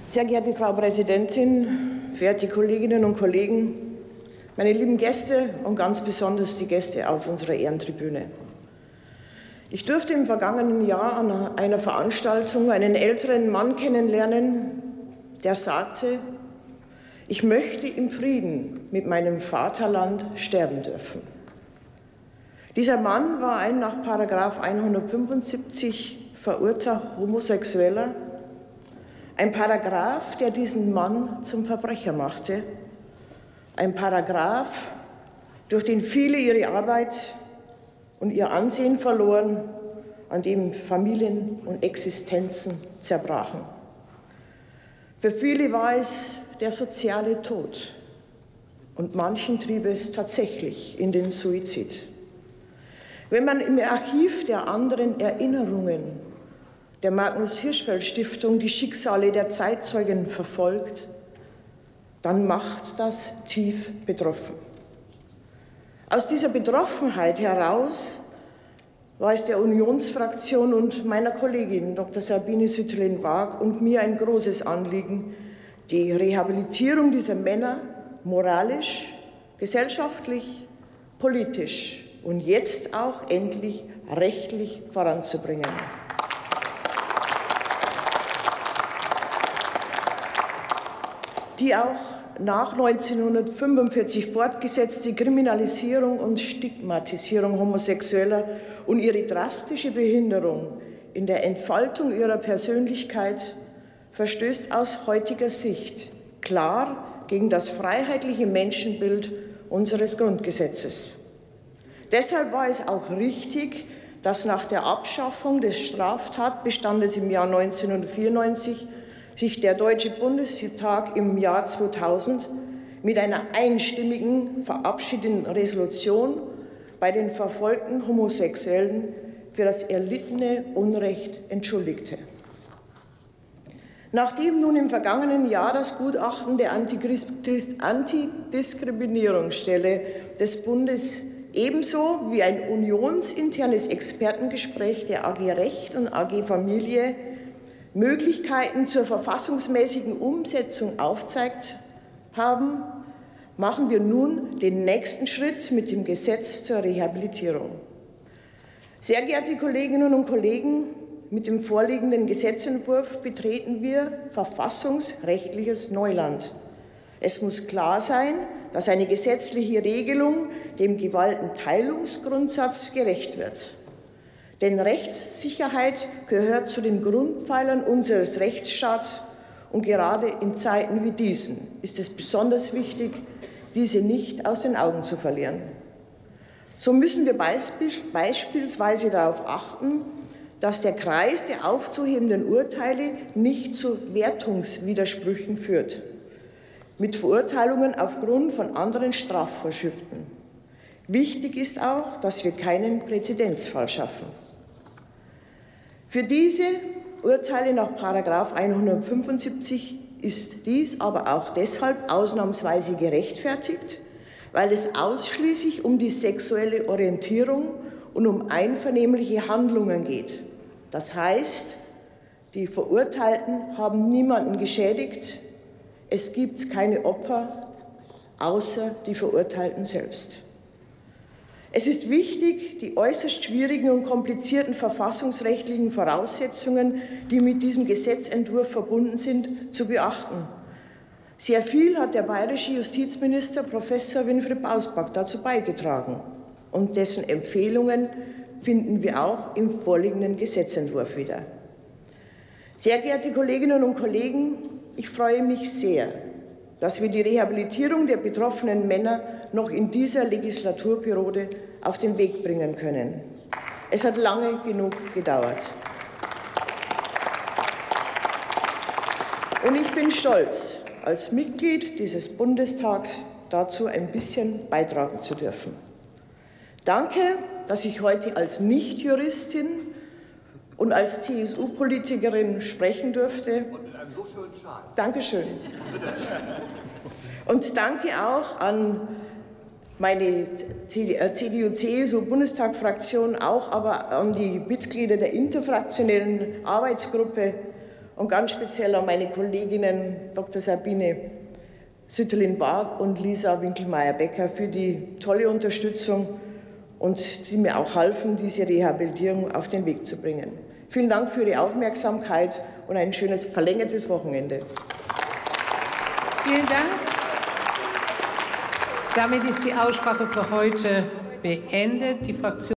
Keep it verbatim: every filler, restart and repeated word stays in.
Sehr geehrte Frau Präsidentin, verehrte Kolleginnen und Kollegen, meine lieben Gäste und ganz besonders die Gäste auf unserer Ehrentribüne. Ich durfte im vergangenen Jahr an einer Veranstaltung einen älteren Mann kennenlernen, der sagte, ich möchte im Frieden mit meinem Vaterland sterben dürfen. Dieser Mann war ein nach Paragraph hundertfünfundsiebzig verurteilter Homosexueller, ein Paragraph, der diesen Mann zum Verbrecher machte, ein Paragraph, durch den viele ihre Arbeit und ihr Ansehen verloren, an dem Familien und Existenzen zerbrachen. Für viele war es der soziale Tod und manchen trieb es tatsächlich in den Suizid. Wenn man im Archiv der anderen Erinnerungen der Magnus-Hirschfeld-Stiftung die Schicksale der Zeitzeugen verfolgt, dann macht das tief betroffen. Aus dieser Betroffenheit heraus war es der Unionsfraktion und meiner Kollegin Doktor Sabine Sütterlin-Waag und mir ein großes Anliegen, die Rehabilitierung dieser Männer moralisch, gesellschaftlich, politisch und jetzt auch endlich rechtlich voranzubringen. Die auch nach neunzehnhundertfünfundvierzig fortgesetzte Kriminalisierung und Stigmatisierung Homosexueller und ihre drastische Behinderung in der Entfaltung ihrer Persönlichkeit verstößt aus heutiger Sicht klar gegen das freiheitliche Menschenbild unseres Grundgesetzes. Deshalb war es auch richtig, dass nach der Abschaffung des Straftatbestandes im Jahr neunzehnhundertvierundneunzig sich der Deutsche Bundestag im Jahr zweitausend mit einer einstimmigen verabschiedeten Resolution bei den verfolgten Homosexuellen für das erlittene Unrecht entschuldigte. Nachdem nun im vergangenen Jahr das Gutachten der Antidiskriminierungsstelle des Bundes ebenso wie ein unionsinternes Expertengespräch der A G Recht und A G Familie Möglichkeiten zur verfassungsmäßigen Umsetzung aufgezeigt haben, machen wir nun den nächsten Schritt mit dem Gesetz zur Rehabilitierung. Sehr geehrte Kolleginnen und Kollegen, mit dem vorliegenden Gesetzentwurf betreten wir verfassungsrechtliches Neuland. Es muss klar sein, dass eine gesetzliche Regelung dem Gewaltenteilungsgrundsatz gerecht wird. Denn Rechtssicherheit gehört zu den Grundpfeilern unseres Rechtsstaats und gerade in Zeiten wie diesen ist es besonders wichtig, diese nicht aus den Augen zu verlieren. So müssen wir beispielsweise darauf achten, dass der Kreis der aufzuhebenden Urteile nicht zu Wertungswidersprüchen führt, mit Verurteilungen aufgrund von anderen Strafvorschriften. Wichtig ist auch, dass wir keinen Präzedenzfall schaffen. Für diese Urteile nach Paragraph hundertfünfundsiebzig ist dies aber auch deshalb ausnahmsweise gerechtfertigt, weil es ausschließlich um die sexuelle Orientierung und um einvernehmliche Handlungen geht. Das heißt, die Verurteilten haben niemanden geschädigt, es gibt keine Opfer außer die Verurteilten selbst. Es ist wichtig, die äußerst schwierigen und komplizierten verfassungsrechtlichen Voraussetzungen, die mit diesem Gesetzentwurf verbunden sind, zu beachten. Sehr viel hat der bayerische Justizminister Professor Winfried Bausback dazu beigetragen. Und dessen Empfehlungen finden wir auch im vorliegenden Gesetzentwurf wieder. Sehr geehrte Kolleginnen und Kollegen, ich freue mich sehr, dass wir die Rehabilitierung der betroffenen Männer noch in dieser Legislaturperiode auf den Weg bringen können. Es hat lange genug gedauert. Und ich bin stolz, als Mitglied dieses Bundestags dazu ein bisschen beitragen zu dürfen. Danke, dass ich heute als Nichtjuristin und als C S U-Politikerin sprechen durfte. Und mit einem so schönen Schal. Dankeschön. Und danke auch an meine C D U-C S U-Bundestag-Fraktion, auch aber an die Mitglieder der interfraktionellen Arbeitsgruppe und ganz speziell an meine Kolleginnen Doktor Sabine Sütterlin-Waag und Lisa Winkelmeier-Becker für die tolle Unterstützung und die mir auch halfen, diese Rehabilitierung auf den Weg zu bringen. Vielen Dank für Ihre Aufmerksamkeit und ein schönes verlängertes Wochenende. Vielen Dank. Damit ist die Aussprache für heute beendet. Die Fraktion